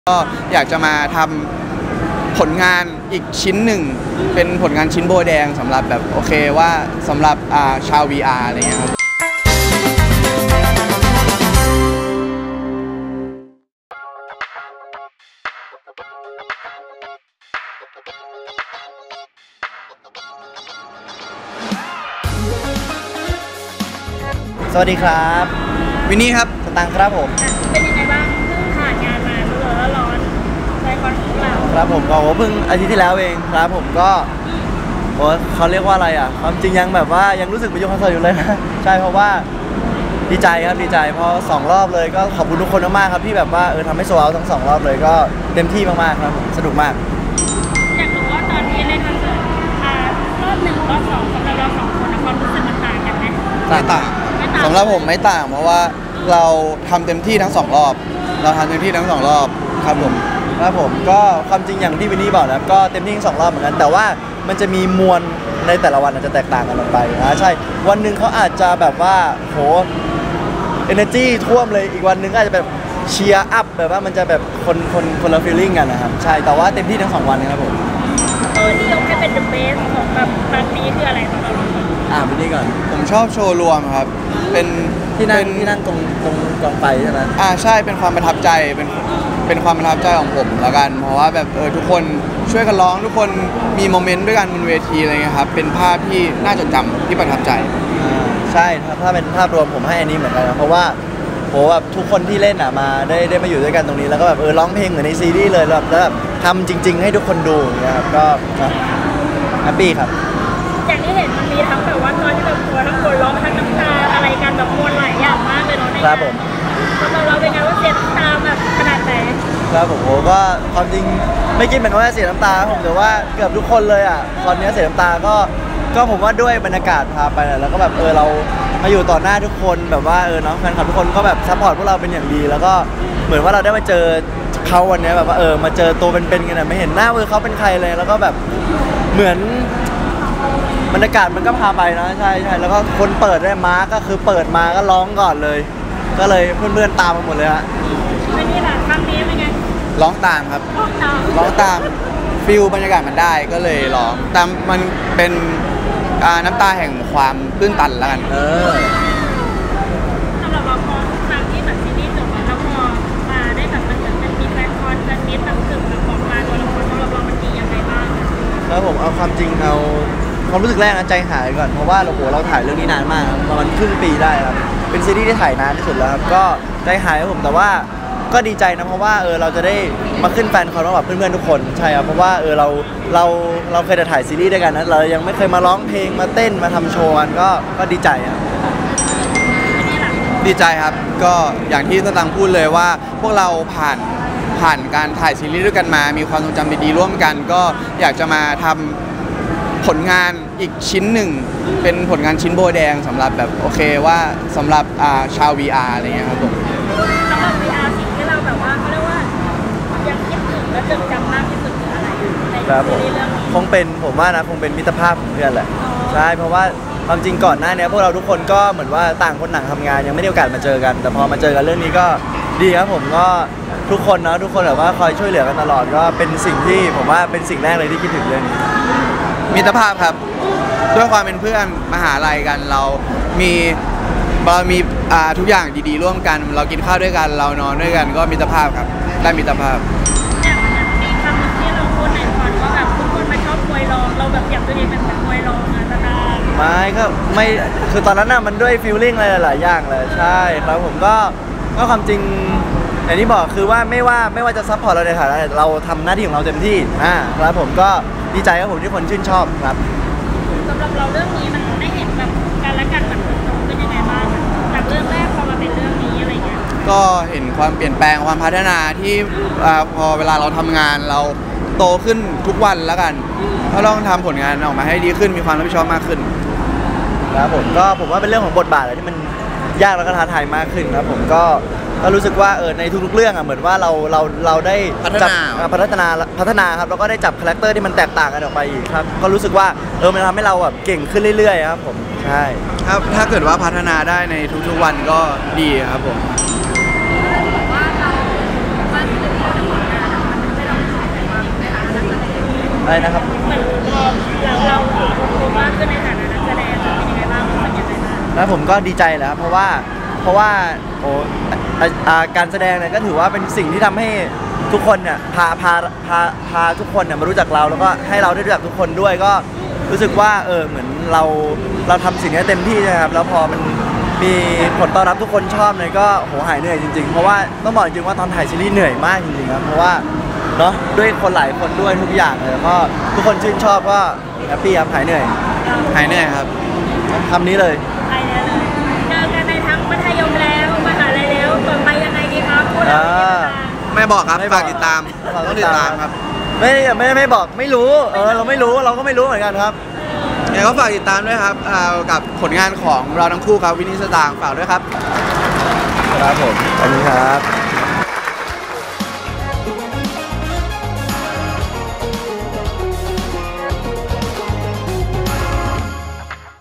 ก็อยากจะมาทำผลงานอีกชิ้นหนึ่งเป็นผลงานชิ้นโบแดงสำหรับแบบโอเคว่าสำหรับชาว VR อะไรเงี้ยครับสวัสดีครับวินนี่ครับสตังค์ครับผมเป็นยังไงบ้างเพิ่งผ่านงานมาร้อนใจคอนของเราครับผมก็เพิ่งอาทิตย์ที่แล้วเองครับผมก็เขาเรียกว่าอะไรอ่ะความจริงยังแบบว่ายังรู้สึกเป็นยุคคอนเสิร์ตอยู่เลยนะใช่เพราะว่าดีใจครับดีใจเพราะ2 รอบเลยก็ขอบคุณทุกคนมากๆครับที่แบบว่าทำให้โซลเอาท์ทั้ง2 รอบเลยก็เต็มที่มากๆครับสนุกมากอยากรู้ว่าตอนที่เล่นคอนเสิร์ตรอบ1รอบ2สำหรับเรา2คนความรู้สึกมันต่างกันไหมไม่ต่างสำหรับผมไม่ต่างเพราะว่าเราทำเต็มที่ทั้ง2 รอบเราทำเต็มที่ทั้ง2 รอบครับผมก็ความจริงอย่างที่วินนี่บอกนะก็เต็มที่ทั้ง2 รอบเหมือนกันแต่ว่ามันจะมีมวลในแต่ละวันอาจจะแตกต่างกันออกไปใช่วันหนึ่งเขาอาจจะแบบว่าโห energy ท่วมเลยอีกวันหนึ่งก็อาจจะแบบเชียร์อัพแบบว่ามันจะแบบคนละ feeling กันนะครับใช่แต่ว่าเต็มที่ทั้ง2 วันนะครับผมที่ยกให้เป็น the best ของแบบครั้งนี้คืออะไรสำหรับเราวินนี่ก่อนผมชอบโชว์รวมครับเป็นที่นั่งตรงกองไฟใช่ไหมใช่เป็นความประทับใจเป็นความประทับใจของผมละกันเพราะว่าแบบทุกคนช่วยกันร้องทุกคนมีโมเมนต์ด้วยกันบนเวทีอะไรเงี้ยครับเป็นภาพที่น่าจดจำที่ประทับใจใช่ถ้าเป็นภาพรวมผมให้อันนี้เหมือนกันนะเพราะว่าโหแบบทุกคนที่เล่นมาได้มาอยู่ด้วยกันตรงนี้แล้วก็แบบร้องเพลงเหมือนในซีรีส์เลยแล้วแบบทำจริงๆให้ทุกคนดูนะครับก็แฮปปี้ครับอย่างที่เห็นมันมีทั้งแบบว่าตอนที่แบบทั้งหัวร้องทั้งน้ำตาอะไรกันแบบมวลหลายอย่างมากเลยเนาะครับผมสำหรับเราเป็นไงว่าเสียน้ำตาแบบขนาดไหนครับผมก็ความจริงไม่คิดเหมือนว่าเสียน้ำตาผมแต่ว่าเกือบทุกคนเลยตอนนี้เสียน้ำตาก็ผมว่าด้วยบรรยากาศพาไปแล้วก็แบบเรามาอยู่ต่อหน้าทุกคนแบบว่าเนาะแฟนคลับทุกคนก็แบบซัพพอร์ตพวกเราเป็นอย่างดีแล้วก็เหมือนว่าเราได้มาเจอเขาวันนี้แบบว่ามาเจอตัวเป็นๆกันไม่เห็นหน้าเขาเป็นใครเลยแล้วก็แบบเหมือนบรรยากาศมันก็พาไปนะใช่แล้วก็คนเปิดได้มาก็คือเปิดมาก็ร้องก่อนเลยก็เลยเพื่อนๆตามมาหมดเลยฮะไม่นี่แหละครั้งนี้เป็นไงร้องตามครับร้องตามฟิลบรรยากาศมันได้ก็เลยร้องแต่มันเป็นน้ำตาแห่งความตื้นตันแล้วกันสำหรับเราพอครั้งที่แบบซีรีส์จบแล้วพอมาได้แบบมันเป็นมีแฟนคอนกันนิดต่างสึกแบบบอกมาตัวละครสำหรับเรามันดียังไงบ้างแล้วผมเอาความจริงเอาความรู้สึกแรกนะใจหายก่อนเพราะว่าเราถ่ายเรื่องนี้นานมากประมาณครึ่งปีได้ครับเป็นซีรีส์ที่ถ่ายนานที่สุดแล้วครับก็ใจหายครับผมแต่ว่าก็ดีใจนะเพราะว่าเราจะได้มาขึ้นแฟนคอนกับเพื่อนๆทุกคนใช่ครับเพราะว่าเราเคยถ่ายซีรีส์ด้วยกันนะเรายังไม่เคยมาร้องเพลงมาเต้นมาทำโชว์กันก็ดีใจครับดีใจครับก็อย่างที่ตังพูดเลยว่าพวกเราผ่านการถ่ายซีรีส์ด้วยกันมามีความทรงจำดีๆร่วมกันก็อยากจะมาทำผลงานอีกชิ้นหนึ่งเป็นผลงานชิ้นโบแดงสำหรับแบบโอเคว่าสำหรับชาว VR อะไรเงี้ยครับผมสำหรับ VR สิ่งที่เราแบบว่าเขาเรียกว่ายังคิดถึงและจดจำมากที่สุดคืออะไรในซีรีส์เรื่องนี้คงเป็นผมว่านะคงเป็นมิตรภาพของเพื่อนแหละใช่เพราะว่าความจริงก่อนหน้านี้พวกเราทุกคนก็เหมือนว่าต่างคนต่างทำงานยังไม่ได้โอกาสมาเจอกันแต่พอมาเจอกันเรื่องนี้ก็ดีครับผมก็ทุกคนเนาะทุกคนแบบว่าคอยช่วยเหลือกันตลอดก็เป็นสิ่งที่ผมว่าเป็นสิ่งแรกเลยที่คิดถึงเรื่องนี้มิตรภาพครับด้วยความเป็นเพื่อนมหาลัยกันเรามีทุกอย่างดีๆร่วมกันเรากินข้าวด้วยกันเรานอนด้วยกันก็มิตรภาพครับได้มิตรภาพอย่างมีคำหนึ่งที่เราพูดในคอนว่าแบบทุกคนไม่ชอบมวยรองเราแบบอยากตัวเองเป็นมวยรองนะตาไม่คือตอนนั้นน่ะมันด้วยฟีลลิ่งอะไรหลายๆอย่างเลยใช่ครับผมก็ความจริงอย่างที่บอกคือว่าไม่ว่าจะซัพพอร์ตเราในฐานะเราทำหน้าที่ของเราเต็มที่ครับผมก็ดีใจครับผมที่คนชื่นชอบครับสำหรับเราเรื่องนี้มันได้เห็นแบบการละกันแบบโตเป็นยังไงบ้างจากเรื่องแรกพอมาเป็นเรื่องนี้อะไรเงี้ยก็เห็นความเปลี่ยนแปลงความพัฒนาที่พอเวลาเราทำงานเราโตขึ้นทุกวันแล้วกันก็ต้องทำผลงานออกมาให้ดีขึ้นมีความรับผิดชอบมากขึ้นครับผมว่าเป็นเรื่องของบทบาทอะไรที่มันยากแล้วก็ท้าทายมากขึ้นครับผมก็รู้สึกว่าในทุกๆเรื่องเหมือนว่าเราได้พัฒนาครับแล้วก็ได้จับคาแรคเตอร์ที่มันแตกต่างกันออกไปอีกครับก็รู้สึกว่ามันทำให้เราแบบเก่งขึ้นเรื่อยๆครับผมใช่ครับถ้าเกิดว่าพัฒนาได้ในทุกๆวันก็ดีครับผมว่าเราว่าอะไรนะครับเหมือนพอเราถูกมากขึ้นในฐานะนักแสดงเป็นยังไงบ้างรู้สึกยังไงบ้างแล้วผมก็ดีใจแหละครับเพราะว่าโอ้การแสดงเนี่ยก็ถือว่าเป็นสิ่งที่ทำให้ทุกคนเนี่ยพาทุกคนเนี่ยมารู้จักเราแล้วก็ให้เราได้รู้จักทุกคนด้วยก็รู้สึกว่าเหมือนเราทำสิ่งนี้เต็มที่นะครับแล้วพอมันมีผลตอบรับทุกคนชอบเนี่ยก็โหหายเหนื่อยจริงๆเพราะว่าต้องบอกจริงว่าตอนถ่ายซีรีส์เหนื่อยมากจริงๆครับเพราะว่าเนาะด้วยคนหลายคนด้วยทุกอย่างเลยแล้วก็ทุกคนชื่นชอบก็แฮปปี้ครับหายเหนื่อยหายเหนื่อยครับคำนี้เลยไปแล้วเลยเจอกันในทั้งมัธยมแล้วมหาลัยแล้วต่อไปยังไงดีครับพูดอะไรกันบ้างไม่บอกครับไม่บอกฝากติดตามต้องติดตามครับไม่บอกไม่รู้เราไม่รู้เราก็ไม่รู้เหมือนกันครับยังไงก็ฝากติดตามด้วยครับกับผลงานของเราทั้งคู่ครับวินนี่สตางค์ฝากด้วยครับครับผมขอบคุณครับ